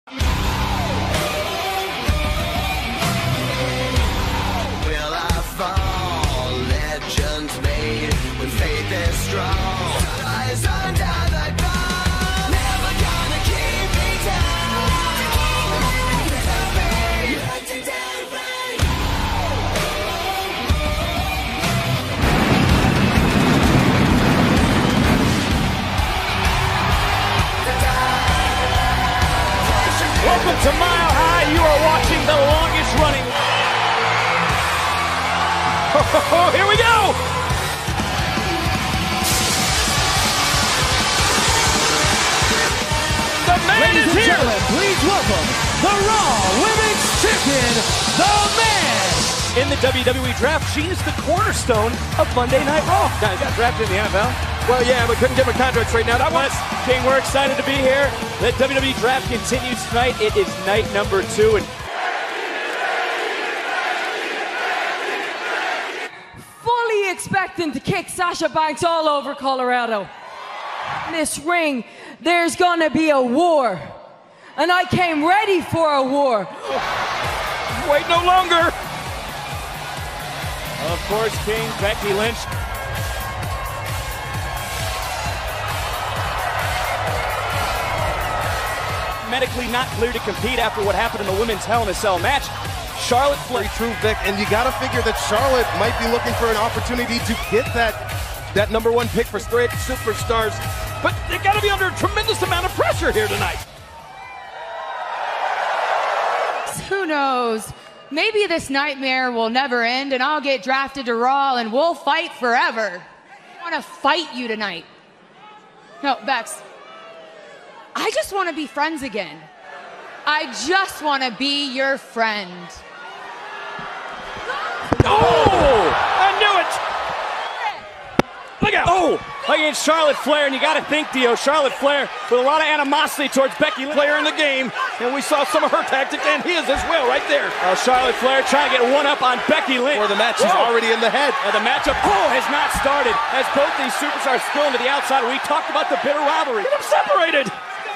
Will I fall? Legends made when faith is strong. Eyes under the gun, never gonna keep me down. Welcome to Mile High. You are watching the longest running. Oh, here we go. The man Ladies is and here. gentlemen, please welcome the Raw Women's Champion, the Man. In the WWE draft, she is the cornerstone of Monday Night Raw. Guys, got drafted in the NFL. Well, yeah, we couldn't give her contract right now. That was King. We're excited to be here. The WWE draft continues tonight. It is night number 2, and fully expecting to kick Sasha Banks all over Colorado. In this ring, there's gonna be a war, and I came ready for a war. wait no longer. Of course, King, Becky Lynch. Medically not clear to compete after what happened in the women's Hell in a Cell match. Charlotte Flair. True, Vic, and you got to figure that Charlotte might be looking for an opportunity to get that number 1 pick for straight superstars, but they got to be under a tremendous amount of pressure here tonight. Who knows? Maybe this nightmare will never end and I'll get drafted to Raw and we'll fight forever. I want to fight you tonight. No, Bex. I just want to be friends again. I just want to be your friend. Oh! I knew it! Look out! Oh! Against Charlotte Flair, and you got to think, Dio, Charlotte Flair with a lot of animosity towards Becky Lynch. Player in the game, and we saw some of her tactics and his as well right there. Charlotte Flair trying to get one up on Becky Lynch. For the match, she's already in the head. The matchup has not started as both these superstars spill into the outside. We talked about the bitter rivalry. Get them separated!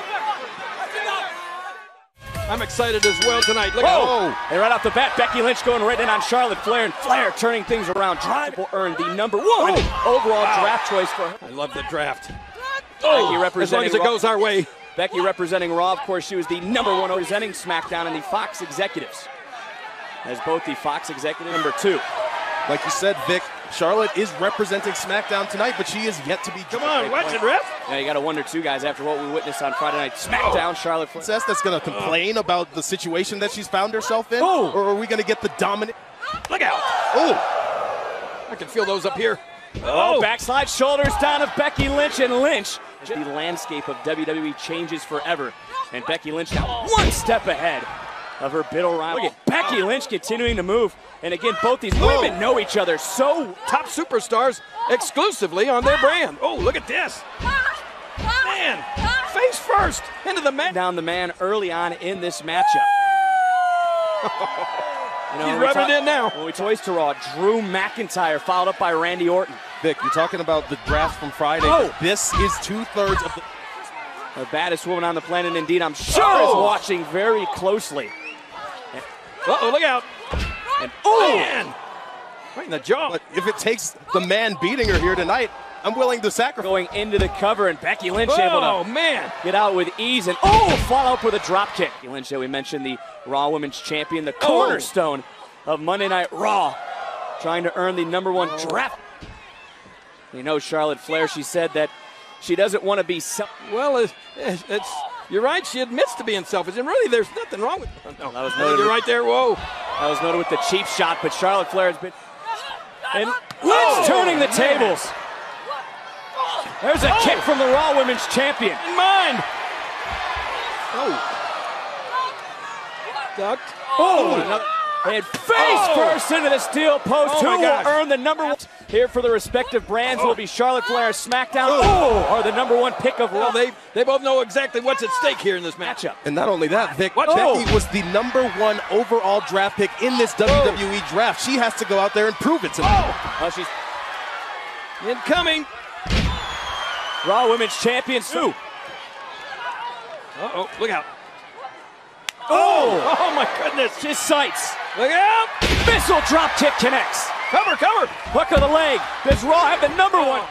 I'm excited as well tonight. Look out. And right off the bat, Becky Lynch going right in on Charlotte Flair, and Flair turning things around. Drive will earn the number 1 overall draft choice for her. I love the draft. Becky representing as long as it goes our way. Becky representing Raw, of course, she was the number 1 representing SmackDown in the Fox Executives. As both the Fox Executive number 2. Like you said, Vic, Charlotte is representing SmackDown tonight, but she is yet to be. Come on, watch it, ref. Yeah, you got to wonder too, guys, after what we witnessed on Friday Night SmackDown, Charlotte Flair. That's going to complain about the situation that she's found herself in, or are we going to get the dominant? Look out! Oh, I can feel those up here. Backslide shoulders down of Becky Lynch, and Lynch. The landscape of WWE changes forever, and Becky Lynch now 1 step ahead of her bitter rival. Look at Becky Lynch continuing to move. And again, both these women know each other so top superstars exclusively on their brand. Oh, look at this. Man, face first into the man. Down the man early on in this matchup. He's rubbing it in now. When we toys to Raw, Drew McIntyre followed up by Randy Orton. Vic, you're talking about the draft from Friday. This is 2/3 of the baddest woman on the planet, indeed, I'm sure is watching very closely. Look out. And man, right in the jaw. But if it takes the man beating her here tonight, I'm willing to sacrifice. Going into the cover, and Becky Lynch able to get out with ease, and follow up with a drop kick. Becky Lynch, we mentioned the Raw Women's Champion, the cornerstone of Monday Night Raw, trying to earn the number 1 draft. You know, Charlotte Flair, she said that she doesn't want to be well, you're right, she admits to being selfish, and really there's nothing wrong with her. No, that was noted. You're right there, whoa. That was noted with the cheap shot, but Charlotte Flair has been... And Lynch turning the tables. There's a kick from the Raw Women's Champion. In mind. Ducked. And face first into the steel post. Who will earn the number 1? Here for the respective brands will be Charlotte Flair, SmackDown, or the number 1 pick of Raw. Well, they both know exactly what's at stake here in this matchup. And not only that, Vic, Becky was the number 1 overall draft pick in this WWE draft. She has to go out there and prove it tonight. She's incoming. Raw Women's Champion. Uh-oh, look out. Oh my goodness. Just sights. Look out. Missile drop kick connects. Cover, cover. Hook of the leg. Does Raw have the number one?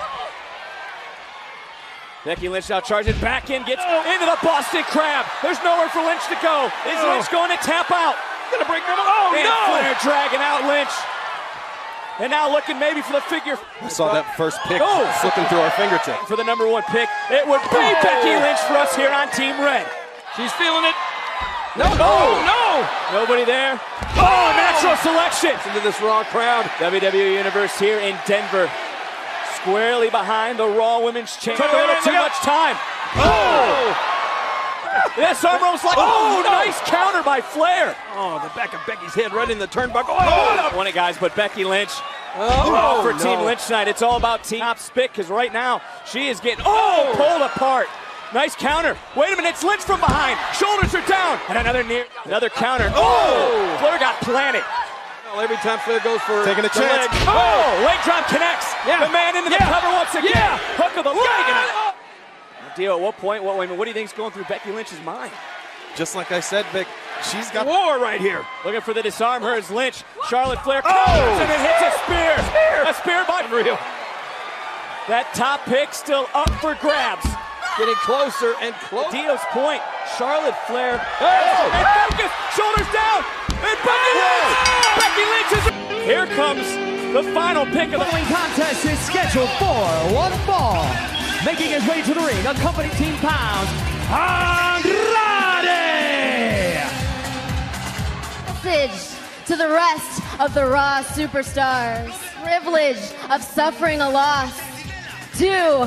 Becky Lynch now charging back in, gets into the Boston Crab. There's nowhere for Lynch to go. Is Lynch going to tap out? Gonna break them. Oh and no! Flair dragging out Lynch. And now looking maybe for the figure. We saw that first pick slipping through our fingertips. For the number one pick, it would be Becky Lynch for us here on Team Red. She's feeling it. No, no! Nobody there. Oh, natural selection. Into this Raw crowd. WWE Universe here in Denver. Squarely behind the Raw Women's Champion. Took a little too much time. Oh! This arm was like, nice counter by Flair. Oh, the back of Becky's head right in the turnbuckle. Won it, guys, but Becky Lynch. For Team Lynch tonight, it's all about Team Top Spit, because right now she is getting pulled apart. Nice counter. Wait a minute, it's Lynch from behind. Shoulders are down. And another counter. Flair got planted. Well, every time Flair goes for taking a chance. Leg drop connects. The man into the cover once again. Hook of the leg. Dio, at what point, what do you think is going through Becky Lynch's mind? Just like I said, Vic, she's got war right here. Looking for the disarm her is Lynch. Charlotte Flair counters and it hits a spear. A spear by Unreal. That top pick still up for grabs. Getting closer and closer. Dio's point, Charlotte Flair. And focus, shoulders down. And Becky Lynch. Becky Lynch is. Here comes the final pick of the following contest is scheduled for one fall. Making his way to the ring, accompanying Team Pounds, Andrade! Message to the rest of the Raw superstars. Privilege of suffering a loss to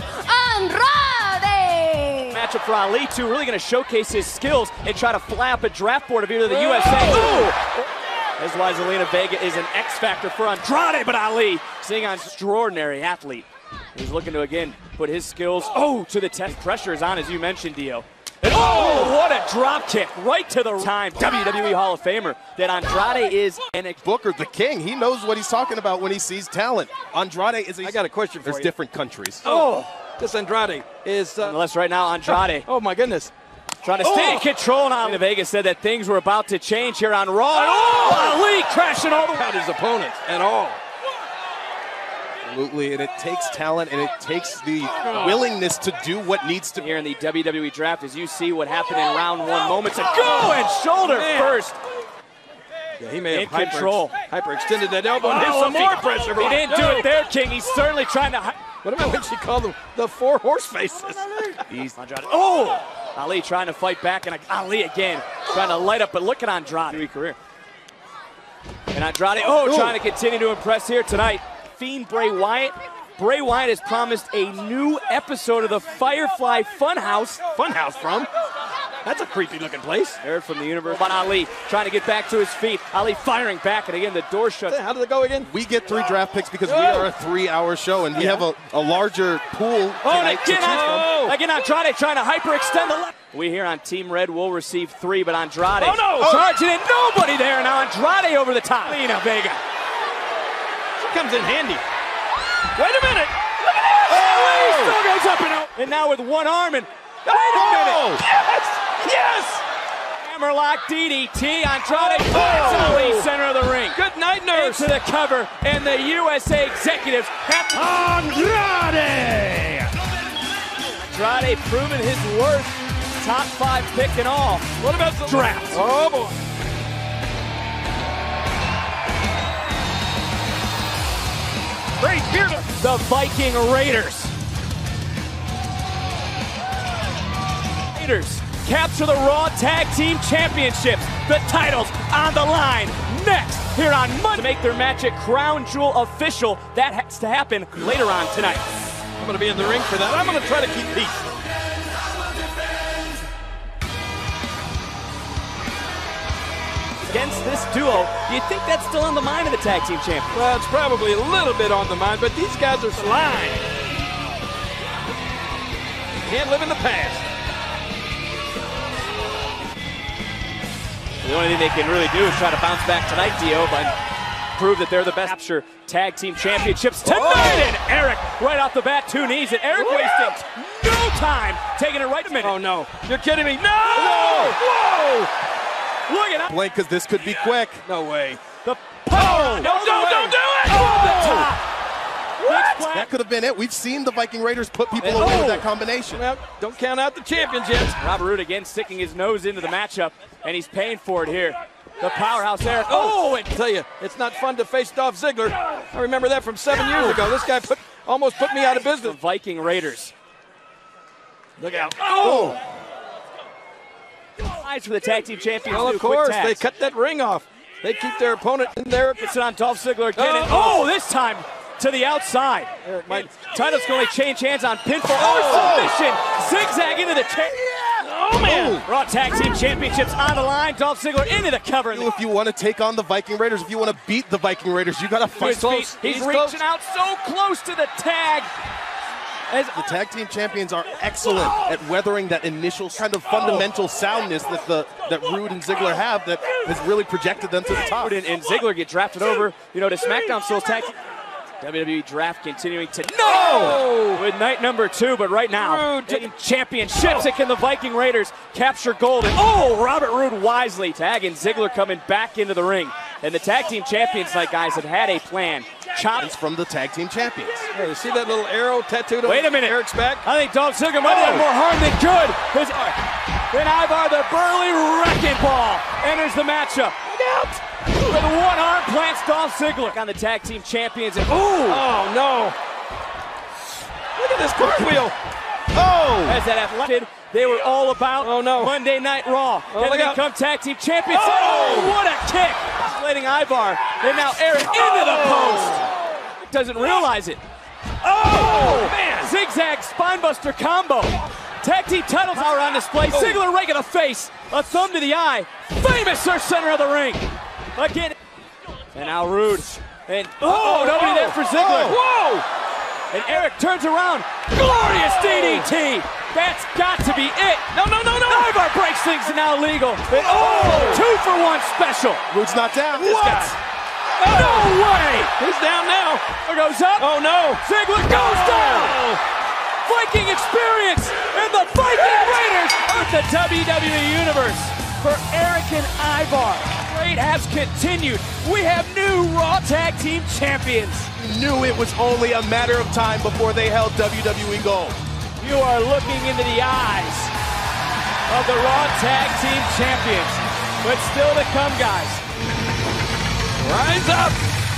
Andrade! Matchup for Ali, too, really going to showcase his skills and try to fly up a draft board of either the USA. That's why Zelina Vega is an X factor for Andrade, but Ali, seeing an extraordinary athlete. He's looking to, again, put his skills to the test. Pressure is on, as you mentioned, Dio. And what a drop kick right to the time. WWE Hall of Famer that Andrade is an Booker, the king. He knows what he's talking about when he sees talent. Andrade is I got a question for you. There's different countries. This Andrade is... Unless right now, Andrade. Oh, my goodness. Trying to stay in control now. Vegas said that things were about to change here on Raw. Ali crashing all the way. Not his opponent at all. Absolutely, and it takes talent and it takes the willingness to do what needs to be. Here in the WWE Draft, as you see what happened in round one moments ago, and shoulder first. Yeah, he may have hyperextended that elbow and hit some more pressure. He didn't do it there, King. He's certainly trying to... What about when she called them the four horse faces? Ali trying to fight back, and Ali again trying to light up, but look at Andrade. Career. And Andrade, trying to continue to impress here tonight. Fiend Bray Wyatt. Bray Wyatt has promised a new episode of the Firefly Funhouse. Funhouse from? That's a creepy looking place. Heard from the universe. But Ali trying to get back to his feet. Ali firing back, and again the door shut. How did it go again? We get 3 draft picks because we are a 3-hour show, and we have a larger pool tonight to choose from. Again, Andrade trying to hyperextend the left. We here on Team Red will receive 3, but Andrade charging in. Nobody there. Now Andrade over the top. Zelina Vega. She comes in handy. Wait a minute. Look at this. He still goes up and out. And now with one arm and wait a minute. Yes. Hammerlock DDT. Andrade finds Ali center of the ring. Good night, nurse. Into the cover, and the USA executives have to... Andrade proving his worth. Top 5 pick and all. What about the draft? Oh boy. The Viking Raiders. Capture the Raw Tag Team Championships. The titles on the line next here on Monday. To make their match at Crown Jewel official. That has to happen later on tonight. I'm going to be in the ring for that. I'm going to try to keep peace. Against this duo, do you think that's still on the mind of the Tag Team Champions? Well, it's probably a little bit on the mind, but these guys are slime. Can't live in the past. The only thing they can really do is try to bounce back tonight, Dio, but prove that they're the best. Capture Tag Team Championships tonight, and Eric right off the bat, 2 knees, and Eric wasting no time, taking it right to minute. Oh no, you're kidding me, no! Whoa! Look at that. Blink, because this could be quick. No way. The power. No, don't do it! Over the top. What? That could have been it. We've seen the Viking Raiders put people away with that combination. Well, don't count out the champions yet. Robert Roode again sticking his nose into the matchup, and he's paying for it here. The powerhouse Eric. Oh, I tell you, it's not fun to face Dolph Ziggler. I remember that from 7 years ago. This guy almost put me out of the business. Viking Raiders. Look out. Oh! Eyes for the tag team champions. Well, of course, they cut that ring off. They keep their opponent in there. Gets it on Dolph Ziggler again. And this time to the outside. Title's going to change hands on pinfall. Submission. Zigzag into the chair. Oh, man. Raw Tag Team Championships on the line. Dolph Ziggler into the cover. If you want to take on the Viking Raiders, if you want to beat the Viking Raiders, you got to fight close. He's reaching out so close to the tag. The tag team champions are excellent at weathering that initial kind of fundamental soundness that Roode and Ziggler have that has really projected them to the top. And Ziggler get drafted over, to SmackDown Souls Tag Team. WWE draft continuing to with night number 2, but right now, championships. Can the Viking Raiders capture gold? And Robert Roode wisely tagging Ziggler coming back into the ring. And the tag team champions, guys, had a plan. Chops from the tag team champions. Yeah, you see that little arrow tattooed on Wait a minute. Eric's back? I think Dolph Ziggler might have more harm than good. Then Ivar, the burly wrecking ball, enters the matchup. With one arm plants Dolph Ziggler on the tag team champions. And oh no! Look at this cartwheel. As that athletic, they were all about Monday Night Raw. Then they become tag team champions. What a kick! Letting Ivar, and now Eric into the post. Doesn't realize it. Man! Zigzag spinebuster combo. Tag team titles are on display. Ziggler right in the face. A thumb to the eye. Famous search center of the ring. Again. And now Roode. And nobody there for Ziggler. Whoa! And Eric turns around. Glorious DDT. That's got to be it. No. Ivar breaks things and now legal. And 2-for-1 special. Roode's not down. What? No way. He's down now. There goes up. Oh no. Ziggler goes down. Viking experience and the Viking Raiders of the WWE Universe. For Eric and Ivar, trade has continued. We have new Raw Tag Team Champions. Knew it was only a matter of time before they held WWE Gold. You are looking into the eyes of the Raw Tag Team Champions. But still to come, guys. Rise up.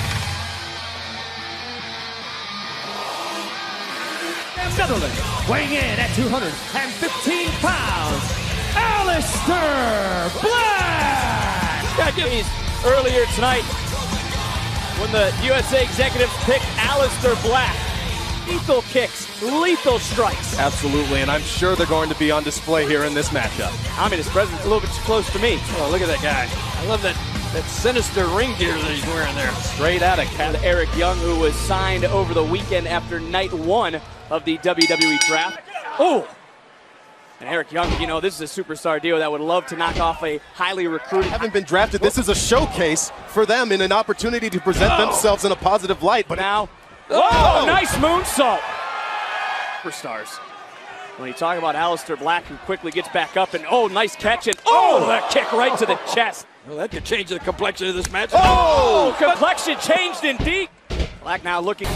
Netherlands, weighing in at 215 pounds, Aleister Black! Earlier tonight, when the USA executives picked Aleister Black. Lethal kicks, lethal strikes. Absolutely, and I'm sure they're going to be on display here in this matchup. His presence a little bit too close to me. Oh, look at that guy. I love that sinister ring gear that he's wearing there. Straight out of Canada. Eric Young, who was signed over the weekend after night 1 of the WWE draft. And Eric Young, this is a superstar deal that would love to knock off a highly recruited. Haven't been drafted. This is a showcase for them and an opportunity to present themselves in a positive light. But now, nice moonsault. Superstars. When you talk about Aleister Black, who quickly gets back up and nice catch and that kick right to the chest. Well, that could change the complexion of this match. Complexion changed indeed. Black now looking.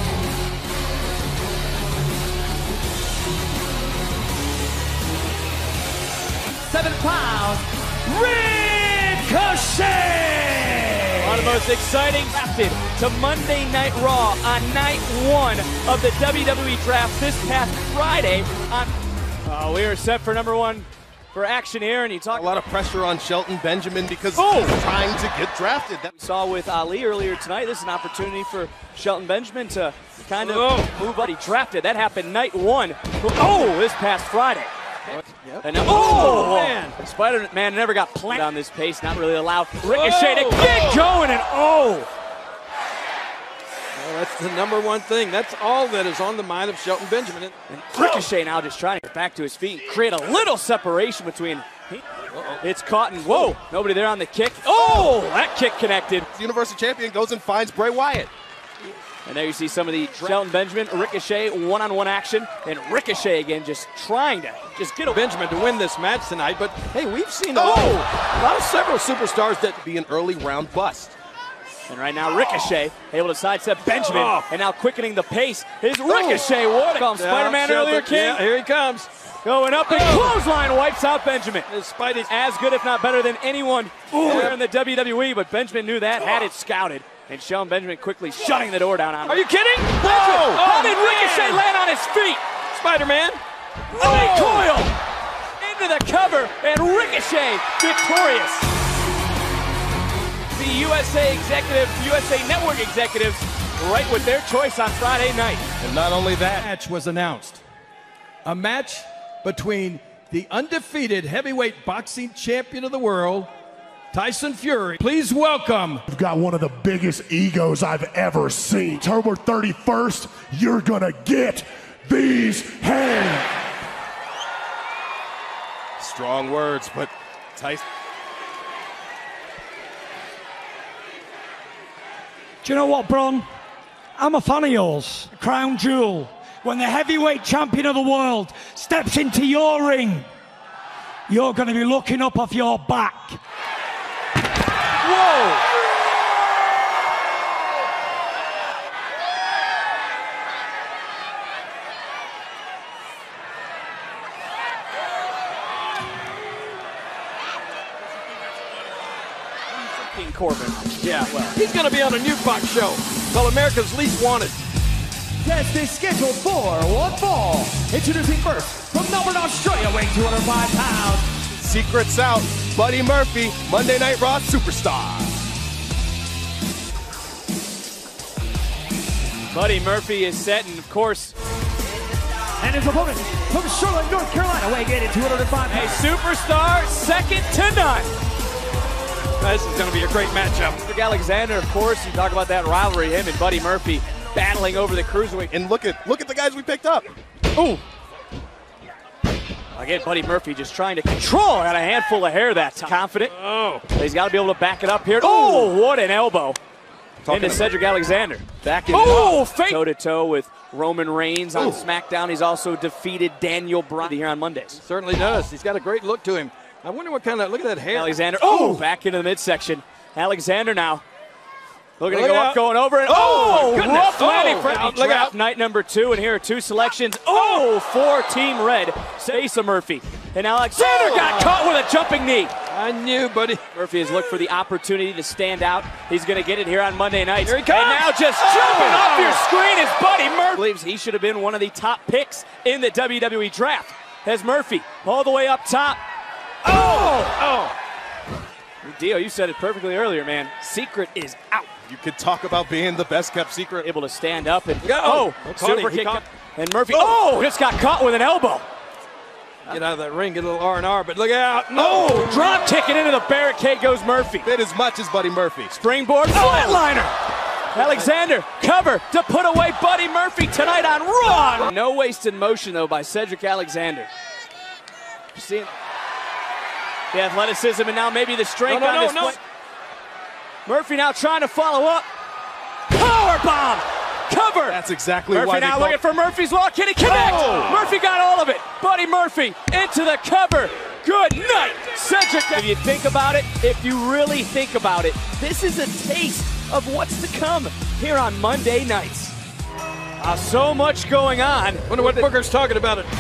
7 pounds, Ricochet! One of the most exciting drafted to Monday Night Raw on night 1 of the WWE Draft this past Friday. We are set for number 1 for action here, and you talk a lot of pressure on Shelton Benjamin because he's trying to get drafted. That we saw with Ali earlier tonight. This is an opportunity for Shelton Benjamin to kind of move up. He drafted. That happened night 1. This past Friday. And man, Spider-Man never got planted on this pace. Not really allowed Ricochet to get going. And well, that's the number 1 thing. That's all that is on the mind of Shelton Benjamin. And Ricochet now just trying to get back to his feet and create a little separation between. It's caught and nobody there on the kick. That kick connected. The Universal Champion goes and finds Bray Wyatt. And there you see some of the Shelton Benjamin, Ricochet, one-on-one action. And Ricochet again just trying to just get a Benjamin to win this match tonight. But hey, we've seen a lot of several superstars that be an early round bust. And right now, Ricochet able to sidestep Benjamin, and now quickening the pace is Ricochet. What a Spider-Man earlier, King. Yeah, here he comes. Going up, and clothesline wipes out Benjamin. Spidey's as good, if not better, than anyone here in the WWE, but Benjamin knew that, had it scouted. And Shelton Benjamin quickly shutting the door down on him. Are you kidding? Whoa! How did Ricochet land on his feet? Spider-Man. Coil into the cover, and Ricochet victorious. The USA Network executives right with their choice on Friday night. And not only that, match was announced. A match between the undefeated heavyweight boxing champion of the world, Tyson Fury. Please welcome. You've got one of the biggest egos I've ever seen. October 31st, you're gonna get these hands. strong words, but Tyson. Do you know what, Bron? I'm a fan of yours. Crown Jewel. When the heavyweight champion of the world steps into your ring, you're going to be looking up off your back. Whoa! Corbin. Yeah, well, he's going to be on a new Fox show called America's Least Wanted. Test is scheduled for one fall. Introducing first, from Melbourne, Australia, weighing 205 pounds. Secrets out, Buddy Murphy, Monday Night Raw superstar. Buddy Murphy is set, and of course, and his opponent from Charlotte, North Carolina, weighing in at 205 pounds. A superstar, second to none. This is going to be a great matchup. Cedric Alexander, of course, you talk about that rivalry, him and Buddy Murphy battling over the cruiserweight. And look at the guys we picked up. Ooh. Again, Buddy Murphy just trying to control. Got a handful of hair that time. Confident. Oh. He's got to be able to back it up here. Oh, what an elbow. Into Cedric Alexander. Back in. Oh, fake. Toe-to-toe with Roman Reigns on SmackDown. He's also defeated Daniel Bryan here on Mondays. He certainly does. He's got a great look to him. I wonder what kind of, look at that hair. Alexander, back into the midsection. Alexander now. Looking to go up, going over, and rough landing for draft night number 2, and here are 2 selections. For Team Red, Asa Murphy. And Alexander got caught with a jumping knee. I knew, buddy. Murphy has looked for the opportunity to stand out. He's going to get it here on Monday nights. Here he comes. And now just jumping off your screen is Buddy Murphy. Believes he should have been one of the top picks in the WWE draft. As Murphy all the way up top. Dio, you said it perfectly earlier, man. Secret is out. You could talk about being the best kept secret. Able to stand up and super kick. And Murphy just got caught with an elbow. Get out of that ring, get a little R&R, but look out. Drop kicking into the barricade goes Murphy. Did as much as Buddy Murphy. Springboard flatliner. Alexander, cover to put away Buddy Murphy tonight on Raw. No wasted motion, though, by Cedric Alexander. Seeing the athleticism and now maybe the strength on display. Murphy now trying to follow up. Powerbomb! Cover! That's exactly Murphy why now looking for Murphy's Law. Can he connect? Murphy got all of it. Buddy Murphy into the cover. Good night, Cedric. If you think about it, if you really think about it, this is a taste of what's to come here on Monday nights. So much going on. Wonder what Booker's talking about it.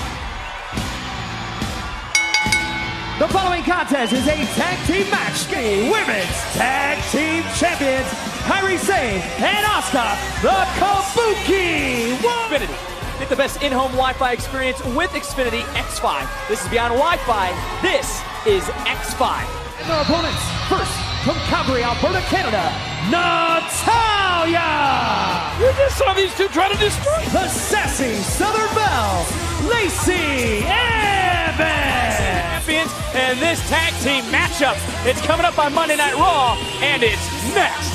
The following contest is a tag team match. The women's tag team champions, Kairi Sane and Asuka, the Kabuki. Xfinity. Get the best in-home Wi-Fi experience with Xfinity X5. This is beyond Wi-Fi. This is X5. And their opponents, first from Calgary, Alberta, Canada, Natalia. You just saw these two try to destroy the sassy Southern Belle, Lacey Evans. And this tag team matchup, it's coming up on Monday Night Raw, and it's next.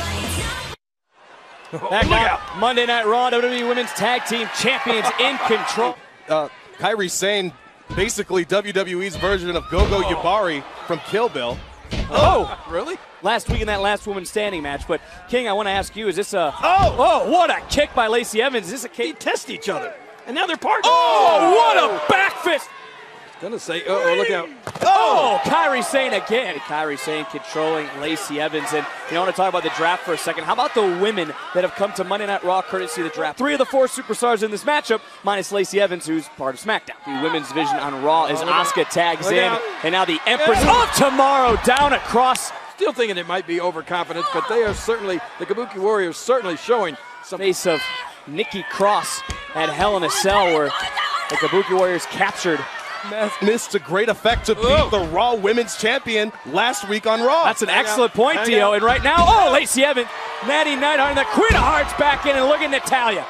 Back now, Monday Night Raw, WWE Women's Tag Team Champions in control. Kairi Sane, basically WWE's version of Gogo Yubari from Kill Bill. Oh, really? Last week in that last woman standing match. But King, I want to ask you, is this a... Oh, what a kick by Lacey Evans. Is this a kick? They test each other, and now they're partners. Oh, what a back fist. Gonna say, look out. Oh, Kairi Sane again. Kairi Sane controlling Lacey Evans. And you want to talk about the draft for a second. How about the women that have come to Monday Night Raw courtesy of the draft? 3 of the 4 superstars in this matchup, minus Lacey Evans, who's part of SmackDown. The women's division on Raw as Asuka tags in. And now the Empress of Tomorrow down across. Still thinking it might be overconfidence, but they are certainly, the Kabuki Warriors certainly showing some. Face of Nikki Cross at Hell in a Cell, where the Kabuki Warriors captured. Missed a great effect to beat the Raw Women's Champion last week on Raw. That's an excellent point, Dio. And right now, Lacey Evans, Natty Neidhart, and the Queen of Hearts back in, and look at Natalya.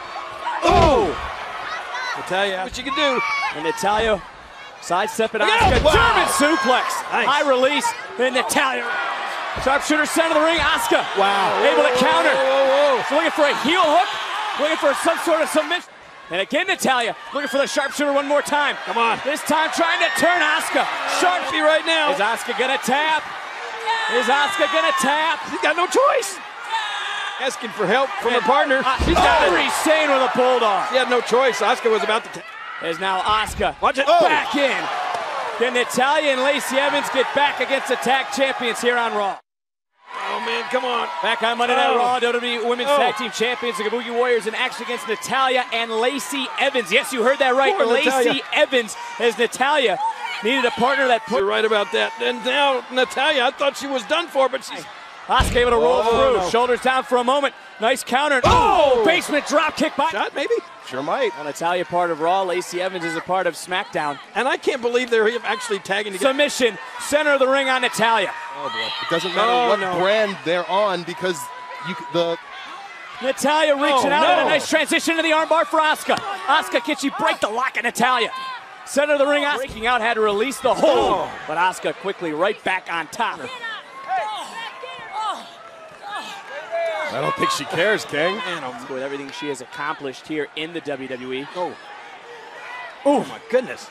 Natalya, what you can do. And Natalya sidestepping Asuka. German suplex. Nice. High release. And Natalya. Sharpshooter center of the ring. Asuka. Wow. Able to counter. Whoa. So looking for a heel hook. Looking for some sort of submission. And again, Natalya looking for the sharpshooter one more time. Come on. This time trying to turn Asuka. Sharpie right now. Is Asuka gonna tap? Is Asuka gonna tap? She's got no choice. Asking for help from her partner. She's got Kairi Sane with a bulldog. She had no choice. Asuka was about to. Is now Asuka. Watch it. Back in. Can Natalya and Lacey Evans get back against the tag champions here on Raw? Oh, man, come on. Back on Monday Night Raw, WWE Women's Tag Team Champions, the Kabuki Warriors, in action against Natalya and Lacey Evans. Yes, you heard that right. Lacey Evans, as Natalya needed a partner that put... You're right about that. And now Natalya, I thought she was done for, but she's... Asuka able to roll through. No. Shoulders down for a moment. Nice counter. Basement drop kick by... Shot, maybe? Sure might. Well, Natalya part of Raw. Lacey Evans is a part of SmackDown. And I can't believe they're actually tagging together. Submission. Center of the ring on Natalya. Oh, boy. It doesn't matter what brand they're on because Natalya reaching out and a nice transition to the armbar for Asuka. Asuka, can she break the lock of Natalya? Center of the ring, Asuka breaking out, had to release the hold. But Asuka quickly right back on top. I don't think she cares, King. With everything she has accomplished here in the WWE. Oh my goodness.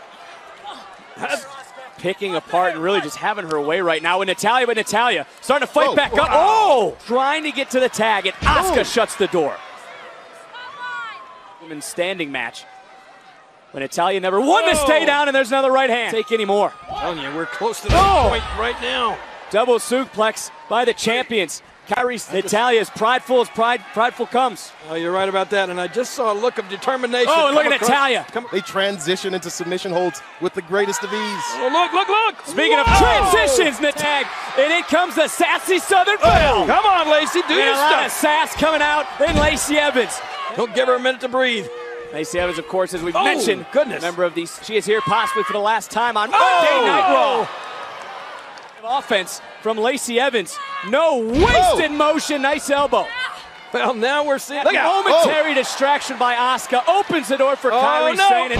Picking apart and really just having her way right now with Natalya, but Natalya starting to fight back up. Trying to get to the tag, and Asuka shuts the door. Women's standing match. When Natalya never won to stay down, and there's another right hand. Take any more. I'm telling you, we're close to that point right now. Double suplex by the champions. Natalya is prideful as prideful comes. Oh, you're right about that, and I just saw a look of determination. Oh, and look at Natalya. They transition into submission holds with the greatest of ease. Oh, look. Speaking of transitions, Natalya, and in comes the sassy Southern Belle. Come on, Lacey, do your stuff. A lot of stuff. sass coming out in Lacey Evans. Don't give her a minute to breathe. Lacey Evans, of course, as we've mentioned, member of these. She is here possibly for the last time on Monday Night Raw. Offense from Lacey Evans. No wasted motion. Nice elbow. Well, now we're seeing a momentary distraction by Asuka. Opens the door for Kairi Sane.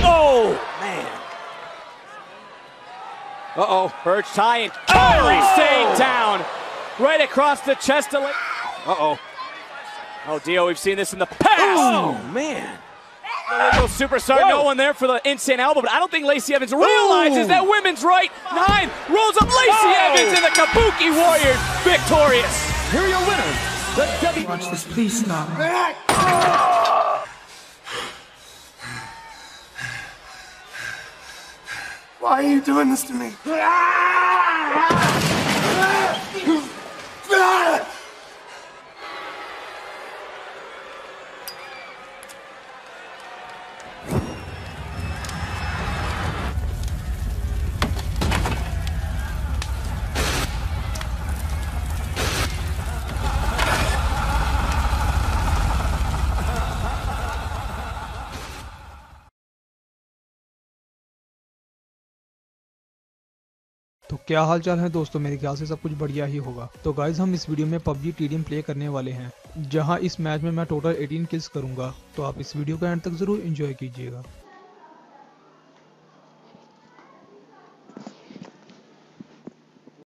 And perch tie and Kairi Sane down. Right across the chest of Oh, Dio, we've seen this in the past. Oh, man. The superstar, no one there for the insane elbow, but I don't think Lacey Evans realizes that women's right. 9 rolls up Lacey Evans and the Kabuki Warriors victorious. Here are your winners, the WWE. Watch this, please stop. Why are you doing this to me? तो क्या हाल चाल है दोस्तों, मेरे ख्याल से सब कुछ बढ़िया ही होगा। तो गाइज हम इस वीडियो में PUBG टीडीएम प्ले करने वाले हैं, जहां इस मैच में मैं टोटल 18 किल्स करूंगा। तो आप इस वीडियो को एंड तक जरूर एंजॉय कीजिएगा।